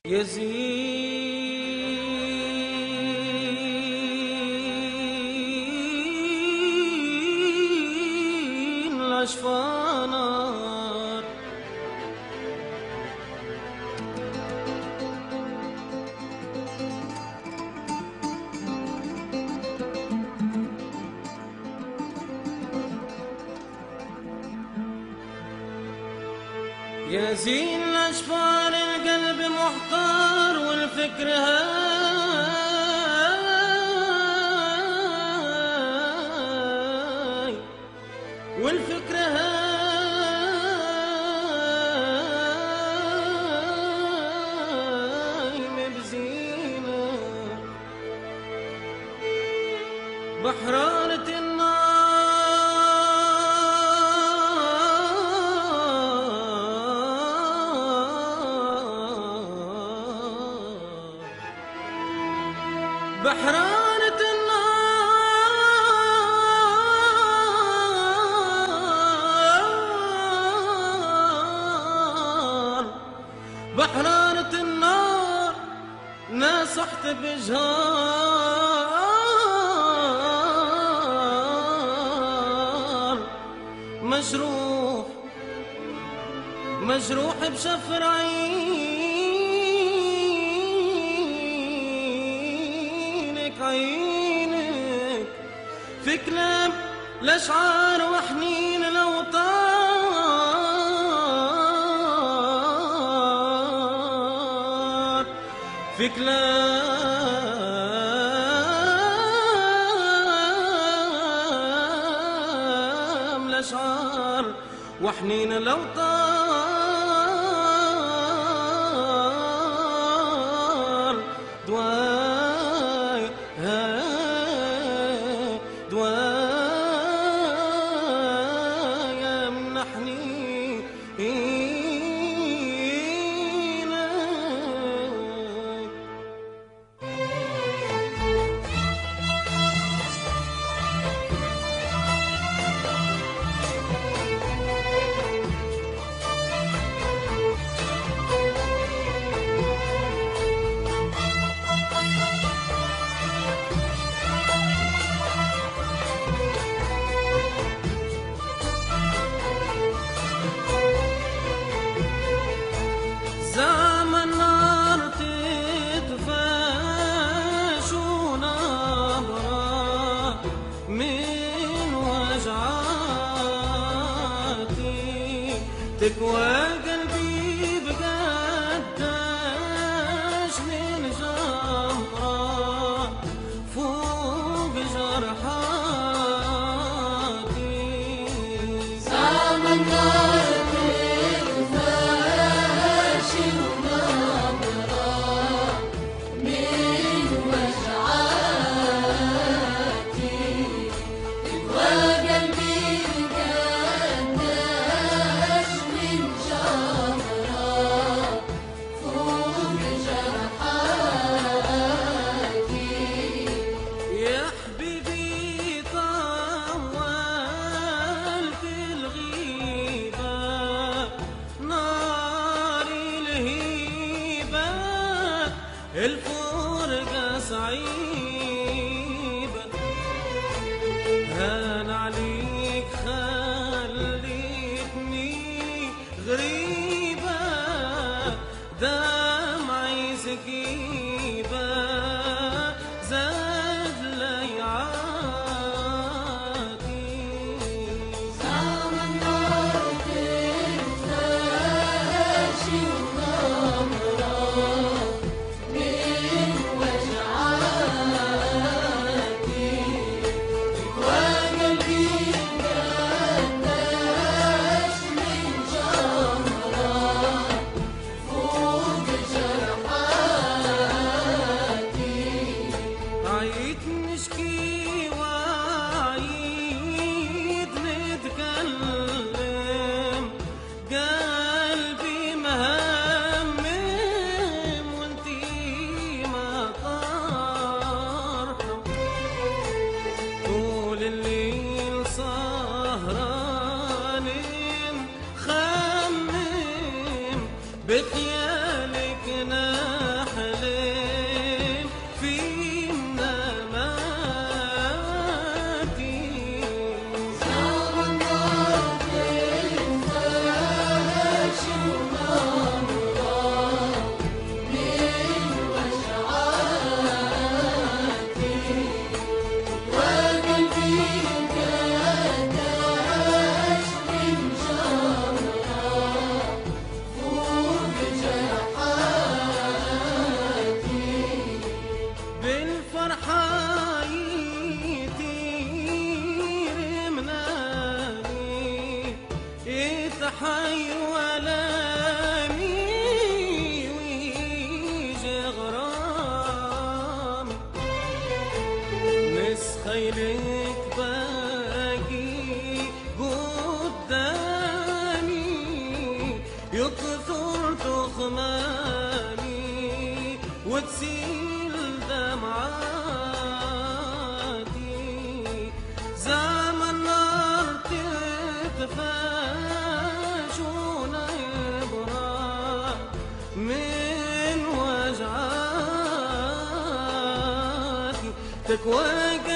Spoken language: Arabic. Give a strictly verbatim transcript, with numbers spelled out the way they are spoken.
يزين الأشفانر يزين الأشفار القلب محتار والفكر هاي والفكر هاي مبزينة بحرارة النار بحرارة النار بحرارة النار ناصحت بجهار مجروح مجروح بشفر عينك عينك في كلام الأشعار وحنين الأوطار في كلام الأشعار وحنين الأوطار دواي هاي دواي يمنحني زمن نار تتفاش ونبرة من وجعاتي تكوى قلبي بقداش من جمرة فوق جرحاتي زمن نار الفرقة صعيبة هان عليك خليتني غريبة دمعي سكيبة زاد ليعاتي زمن نار تتفاش ونبرة ليلك باقي قدامي يكثر تخماني وتسيل دمعاتي زمن نار تتفاجون يبرى من وجعاتي تكوى